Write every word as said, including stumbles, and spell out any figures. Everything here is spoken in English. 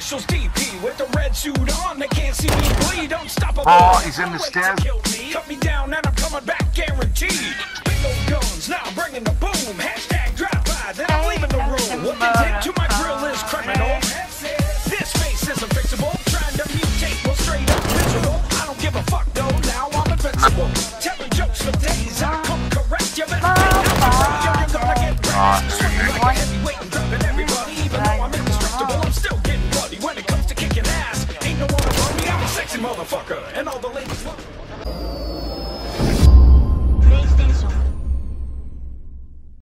Officials D P with the red suit on. They can't see me bleed. Unstoppable. Oh, he's in the stairs. Cut me down and I'm coming back guaranteed.